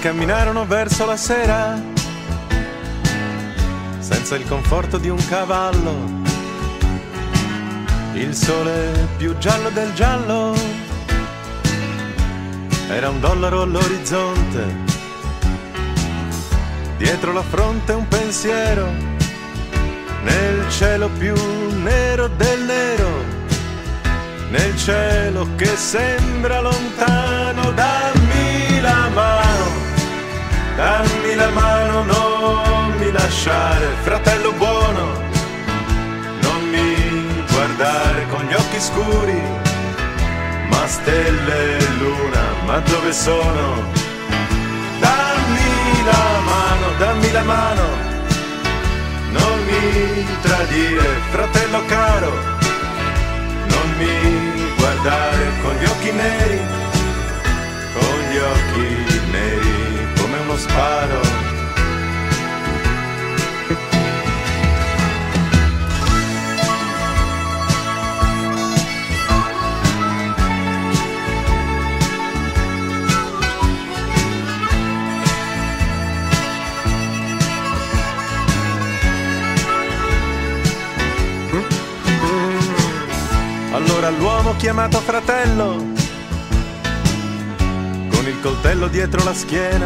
camminarono verso la sera, senza il conforto di un cavallo. Il sole più giallo del giallo era $1 all'orizzonte. Dietro la fronte un pensiero, nel cielo più nero del nero, nel cielo che sembra lontano. Dammi la mano, non mi lasciare, fratello buono, non mi guardare con gli occhi scuri, ma stelle e luna, ma dove sono? Dammi la mano, non mi tradire, fratello caro, non mi guardare con gli occhi neri, con gli occhi neri come uno sparo. Allora l'uomo chiamato fratello, con il coltello dietro la schiena,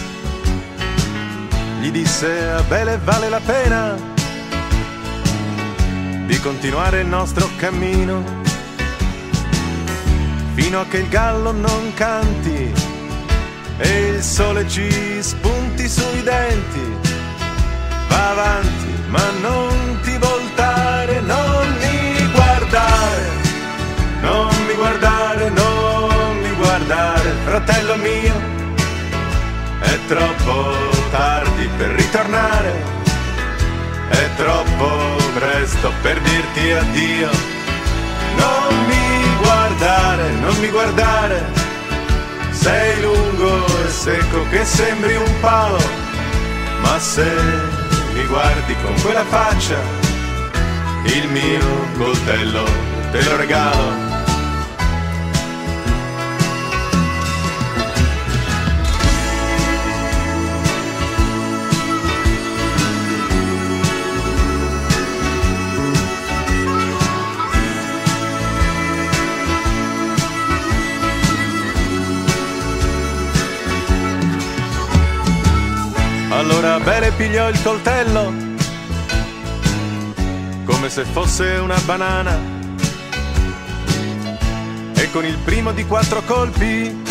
gli disse: Abele, vale la pena di continuare il nostro cammino, fino a che il gallo non canti e il sole ci spunti sui denti. Va avanti, ma non ti voltare, non mi guardare, non mi guardare, non mi guardare, fratello mio, è troppo tardi per ritornare, è troppo presto per dirti addio. Non mi guardare, non mi guardare, sei lungo e secco che sembri un palo, ma se mi guardi con quella faccia, il mio coltello te lo regalo. Allora Abele pigliò il coltello come se fosse una banana e con il primo di 4 colpi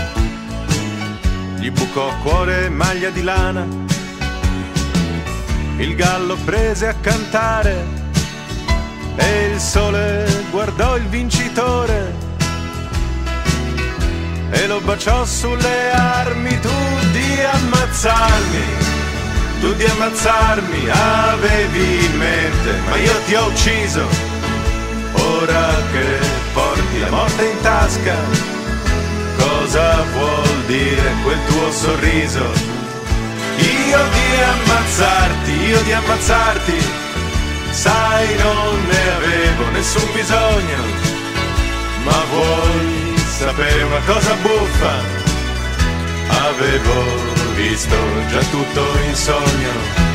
gli bucò cuore e maglia di lana. Il gallo prese a cantare e il sole guardò il vincitore e lo baciò sulle armi. Tu di ammazzarmi avevi in mente, ma io ti ho ucciso. Ora che porti la morte in tasca, cosa vuol dire quel tuo sorriso? Io di ammazzarti, sai non ne avevo nessun bisogno, ma vuoi sapere una cosa buffa? Avevo visto già tutto in sogno.